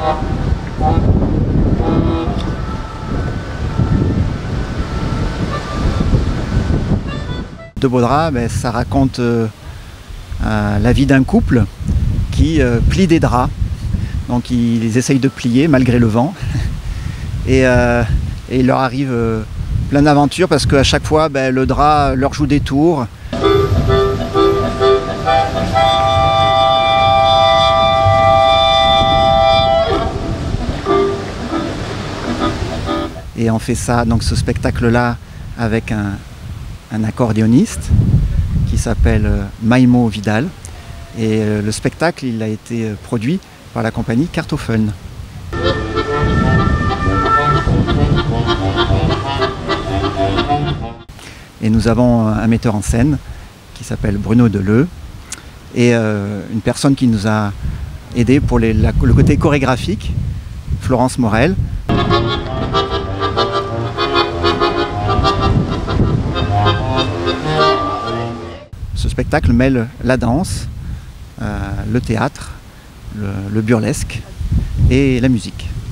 De beaux draps, ça raconte la vie d'un couple qui plie des draps. Donc ils essayent de plier malgré le vent. Et il leur arrive plein d'aventures parce qu'à chaque fois le drap leur joue des tours. Et on fait ça, donc ce spectacle-là, avec un accordéoniste qui s'appelle Maïmo Vidal. Et le spectacle, il a été produit par la compagnie Cartophone. Et nous avons un metteur en scène qui s'appelle Bruno Deleu et une personne qui nous a aidé pour le côté chorégraphique, Florence Morel. Ce spectacle mêle la danse, le théâtre, le burlesque et la musique.